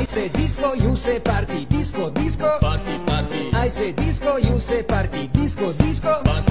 I say disco, you say party. Disco, disco. Party, party, I say disco, you say party. Disco, disco. party.